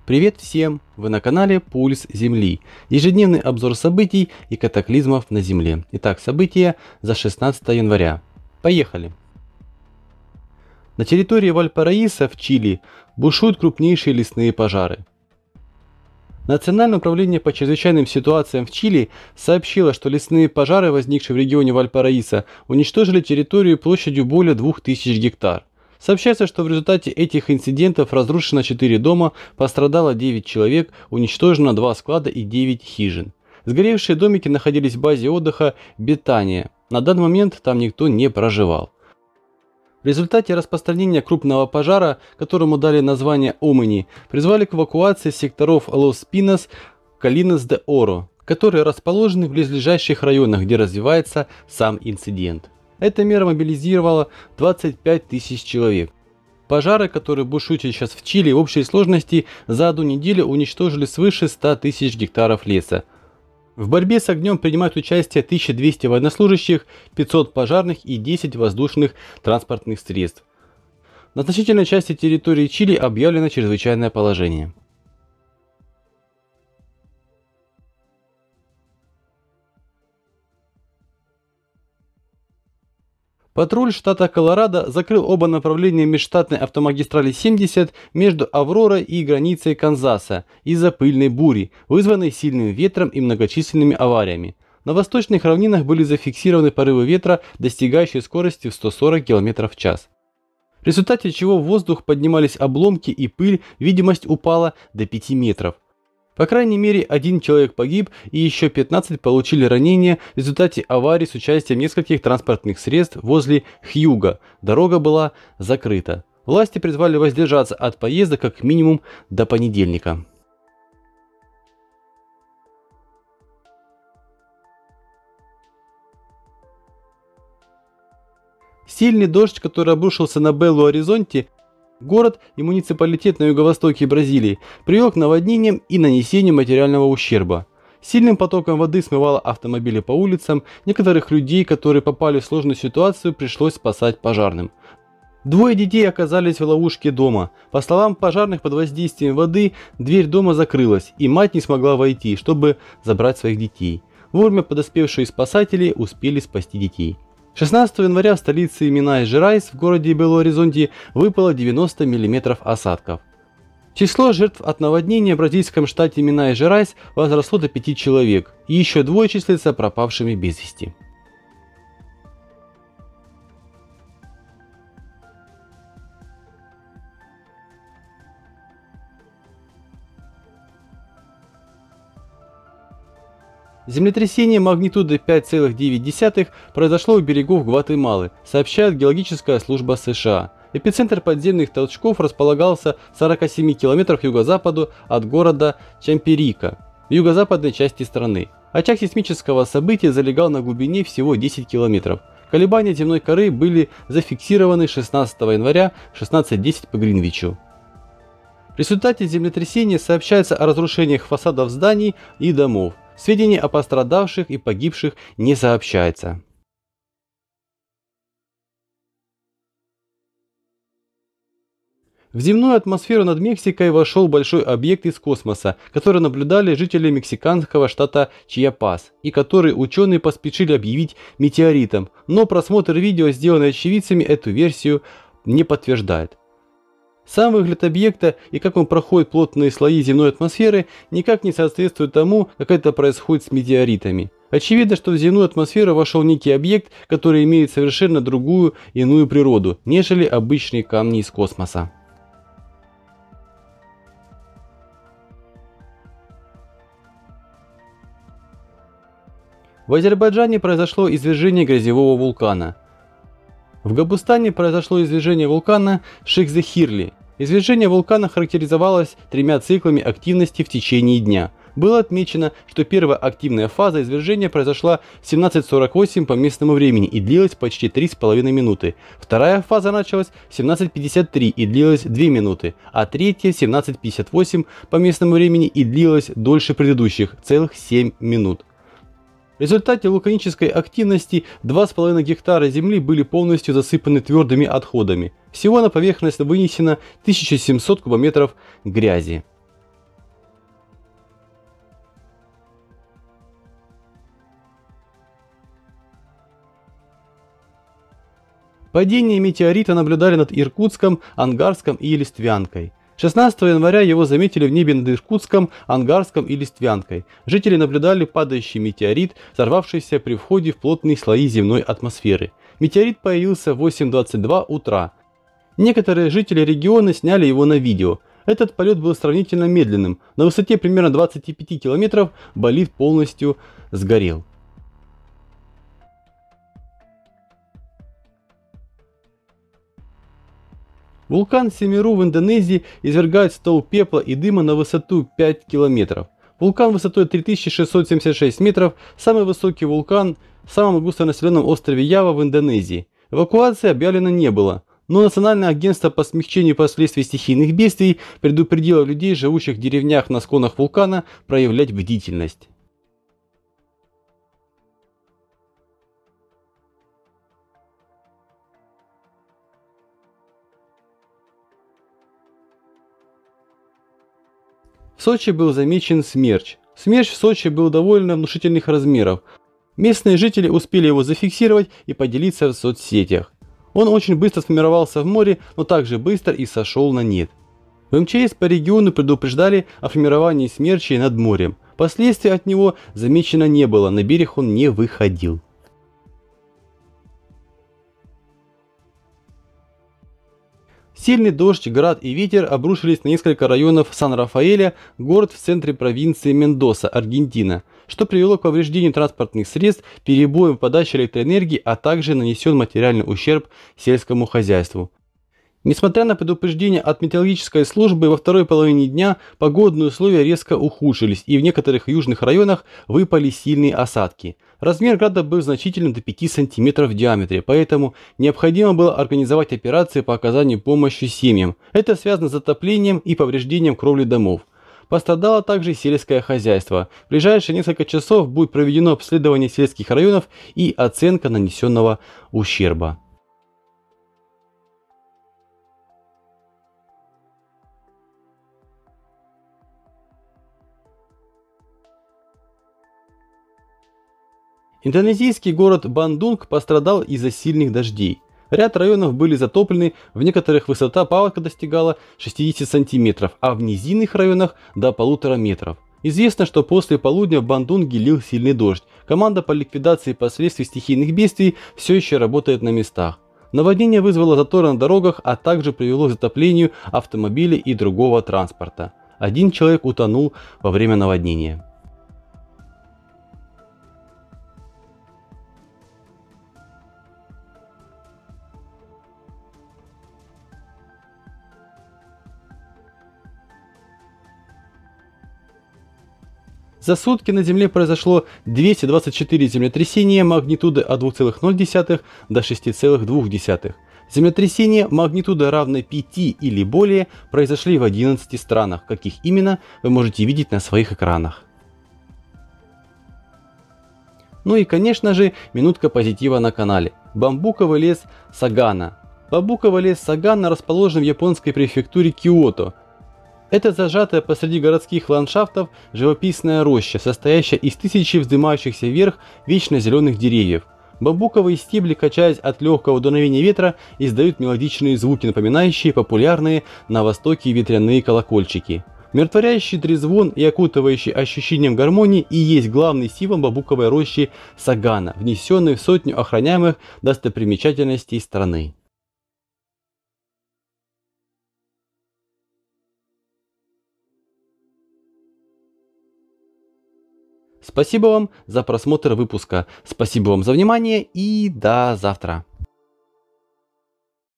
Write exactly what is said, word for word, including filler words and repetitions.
Привет всем! Вы на канале Пульс Земли. Ежедневный обзор событий и катаклизмов на Земле. Итак, события за шестнадцатое января. Поехали! На территории Вальпараисо в Чили бушуют крупнейшие лесные пожары. Национальное управление по чрезвычайным ситуациям в Чили сообщило, что лесные пожары, возникшие в регионе Вальпараисо, уничтожили территорию площадью более двух тысяч гектар. Сообщается, что в результате этих инцидентов разрушено четыре дома, пострадало девять человек, уничтожено два склада и девять хижин. Сгоревшие домики находились в базе отдыха Бетания. На данный момент там никто не проживал. В результате распространения крупного пожара, которому дали название Омани, призвали к эвакуации секторов Лос-Пинос, Колинос-де-Оро, которые расположены в близлежащих районах, где развивается сам инцидент. Эта мера мобилизировала двадцать пять тысяч человек. Пожары, которые бушуют сейчас в Чили, в общей сложности за одну неделю уничтожили свыше ста тысяч гектаров леса. В борьбе с огнем принимают участие тысяча двести военнослужащих, пятьсот пожарных и десять воздушных транспортных средств. На значительной части территории Чили объявлено чрезвычайное положение. Патруль штата Колорадо закрыл оба направления межштатной автомагистрали семьдесят между Авророй и границей Канзаса из-за пыльной бури, вызванной сильным ветром и многочисленными авариями. На восточных равнинах были зафиксированы порывы ветра, достигающие скорости в сто сорок километров в час. В результате чего в воздух поднимались обломки и пыль, видимость упала до пяти метров. По крайней мере, один человек погиб и еще пятнадцать получили ранения в результате аварии с участием нескольких транспортных средств возле Хьюга. Дорога была закрыта. Власти призвали воздержаться от поезда как минимум до понедельника. Сильный дождь, который обрушился на Белу-Оризонте, город и муниципалитет на юго-востоке Бразилии, привел к наводнениям и нанесению материального ущерба. Сильным потоком воды смывало автомобили по улицам, некоторых людей, которые попали в сложную ситуацию, пришлось спасать пожарным. Двое детей оказались в ловушке дома. По словам пожарных, под воздействием воды дверь дома закрылась, и мать не смогла войти, чтобы забрать своих детей. Вовремя подоспевшие спасатели успели спасти детей. шестнадцатого января в столице Минас-Жерайс в городе Белу-Оризонте выпало девяносто миллиметров осадков. Число жертв от наводнения в бразильском штате Минас-Жерайс возросло до пяти человек, и еще двое числятся пропавшими без вести. Землетрясение магнитудой пять целых девять десятых произошло у берегов Гватемалы, сообщает геологическая служба США. Эпицентр подземных толчков располагался в сорока семи километрах к юго-западу от города Чампирика, в юго-западной части страны. Очаг сейсмического события залегал на глубине всего десяти километров. Колебания земной коры были зафиксированы шестнадцатого января в шестнадцать десять по Гринвичу. В результате землетрясения сообщается о разрушениях фасадов зданий и домов. Сведений о пострадавших и погибших не сообщается. В земную атмосферу над Мексикой вошел большой объект из космоса, который наблюдали жители мексиканского штата Чиапас, и который ученые поспешили объявить метеоритом, но просмотр видео, сделанный очевидцами, эту версию не подтверждает. Сам выгляд объекта и как он проходит плотные слои земной атмосферы никак не соответствует тому, как это происходит с метеоритами. Очевидно, что в земную атмосферу вошел некий объект, который имеет совершенно другую, иную природу, нежели обычные камни из космоса. В Азербайджане произошло извержение грязевого вулкана. В Габустане произошло извержение вулкана Шейх-Захирли. Извержение вулкана характеризовалось тремя циклами активности в течение дня. Было отмечено, что первая активная фаза извержения произошла в семнадцать сорок восемь по местному времени и длилась почти три с половиной минуты. Вторая фаза началась в семнадцать пятьдесят три и длилась две минуты, а третья в семнадцать пятьдесят восемь по местному времени и длилась дольше предыдущих, целых семь минут. В результате вулканической активности два с половиной гектара земли были полностью засыпаны твердыми отходами. Всего на поверхность вынесено тысяча семьсот кубометров грязи. Падение метеорита наблюдали над Иркутском, Ангарском и Листвянкой. шестнадцатого января его заметили в небе над Иркутском, Ангарском и Листвянкой. Жители наблюдали падающий метеорит, взорвавшийся при входе в плотные слои земной атмосферы. Метеорит появился в восемь двадцать два утра. Некоторые жители региона сняли его на видео. Этот полет был сравнительно медленным. На высоте примерно двадцати пяти километров болид полностью сгорел. Вулкан Семеру в Индонезии извергает столб пепла и дыма на высоту пять километров. Вулкан высотой три тысячи шестьсот семьдесят шесть метров, самый высокий вулкан в самом густонаселенном острове Ява в Индонезии. Эвакуации объявлено не было, но Национальное агентство по смягчению последствий стихийных бедствий предупредило людей, живущих в деревнях на склонах вулкана, проявлять бдительность. В Сочи был замечен смерч. Смерч в Сочи был довольно внушительных размеров. Местные жители успели его зафиксировать и поделиться в соцсетях. Он очень быстро сформировался в море, но также быстро и сошел на нет. В эм че эс по региону предупреждали о формировании смерчей над морем. Последствий от него замечено не было, на берег он не выходил. Сильный дождь, град и ветер обрушились на несколько районов Сан-Рафаэля, город в центре провинции Мендоса, Аргентина, что привело к повреждению транспортных средств, перебоям в подаче электроэнергии, а также нанесен материальный ущерб сельскому хозяйству. Несмотря на предупреждение от метеорологической службы, во второй половине дня погодные условия резко ухудшились, и в некоторых южных районах выпали сильные осадки. Размер града был значительным, до пяти сантиметров в диаметре, поэтому необходимо было организовать операции по оказанию помощи семьям. Это связано с затоплением и повреждением кровли домов. Пострадало также сельское хозяйство. В ближайшие несколько часов будет проведено обследование сельских районов и оценка нанесенного ущерба. Индонезийский город Бандунг пострадал из-за сильных дождей. Ряд районов были затоплены, в некоторых высота паводка достигала шестидесяти сантиметров, а в низинных районах до полутора метров. Известно, что после полудня в Бандунге лил сильный дождь. Команда по ликвидации последствий стихийных бедствий все еще работает на местах. Наводнение вызвало заторы на дорогах, а также привело к затоплению автомобилей и другого транспорта. Один человек утонул во время наводнения. За сутки на Земле произошло двести двадцать четыре землетрясения магнитудой от двух целых ноль десятых до шести целых двух десятых. Землетрясения магнитудой равной пяти или более произошли в одиннадцати странах. Каких именно, вы можете видеть на своих экранах. Ну и конечно же, минутка позитива на канале. Бамбуковый лес Сагана. Бамбуковый лес Сагана расположен в японской префектуре Киото. Это зажатая посреди городских ландшафтов живописная роща, состоящая из тысячи вздымающихся вверх вечно зеленых деревьев. Бамбуковые стебли, качаясь от легкого дуновения ветра, издают мелодичные звуки, напоминающие популярные на Востоке ветряные колокольчики. Умиротворяющий трезвон и окутывающий ощущением гармонии и есть главный символ бамбуковой рощи Сагана, внесенный в сотню охраняемых достопримечательностей страны. Спасибо вам за просмотр выпуска, спасибо вам за внимание и до завтра.